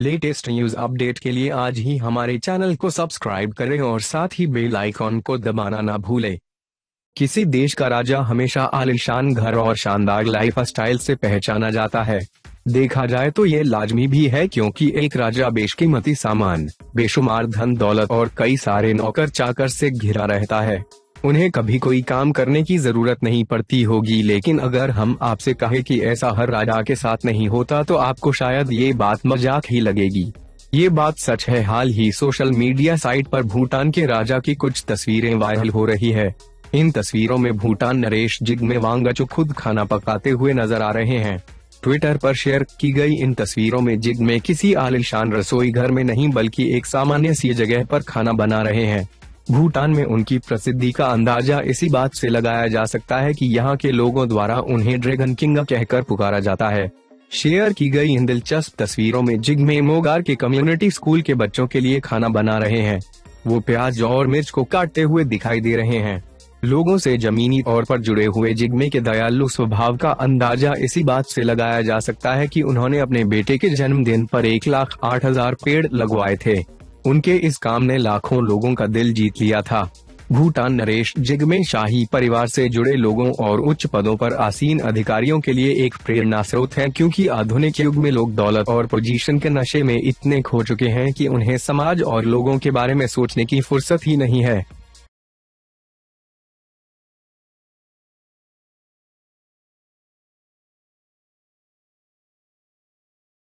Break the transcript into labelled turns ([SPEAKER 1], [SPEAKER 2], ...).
[SPEAKER 1] Latest news update के लिए आज ही हमारे चैनल को सब्सक्राइब करें और साथ ही बेल आइकॉन को दबाना ना भूलें। किसी देश का राजा हमेशा आलीशान घर और शानदार लाइफ स्टाइल से पहचाना जाता है। देखा जाए तो ये लाजमी भी है, क्योंकि एक राजा बेशकीमती सामान, बेशुमार धन दौलत और कई सारे नौकर चाकर से घिरा रहता है। उन्हें कभी कोई काम करने की जरूरत नहीं पड़ती होगी, लेकिन अगर हम आपसे कहें कि ऐसा हर राजा के साथ नहीं होता तो आपको शायद ये बात मजाक ही लगेगी। ये बात सच है। हाल ही सोशल मीडिया साइट पर भूटान के राजा की कुछ तस्वीरें वायरल हो रही है। इन तस्वीरों में भूटान नरेश जिग्मे वांगचुक खुद खाना पकाते हुए नजर आ रहे हैं। ट्विटर पर शेयर की गई इन तस्वीरों में जिग्मे किसी आलीशान रसोई घर में नहीं बल्कि एक सामान्य सी जगह पर खाना बना रहे हैं। भूटान में उनकी प्रसिद्धि का अंदाजा इसी बात से लगाया जा सकता है कि यहाँ के लोगों द्वारा उन्हें ड्रैगन किंग कहकर पुकारा जाता है। शेयर की गई इन दिलचस्प तस्वीरों में जिग्मे मोगार के कम्युनिटी स्कूल के बच्चों के लिए खाना बना रहे हैं। वो प्याज और मिर्च को काटते हुए दिखाई दे रहे हैं। लोगों से जमीनी तौर पर जुड़े हुए जिग्मे के दयालु स्वभाव का अंदाजा इसी बात से लगाया जा सकता है कि उन्होंने अपने बेटे के जन्मदिन पर 1,08,000 पेड़ लगवाए थे। उनके इस काम ने लाखों लोगों का दिल जीत लिया था। भूटान नरेश जिग्मे शाही परिवार से जुड़े लोगों और उच्च पदों पर आसीन अधिकारियों के लिए एक प्रेरणा स्रोत हैं, क्योंकि आधुनिक युग में लोग दौलत और पोजीशन के नशे में इतने खो चुके हैं कि उन्हें समाज और लोगों के बारे में सोचने की फुर्सत ही नहीं है।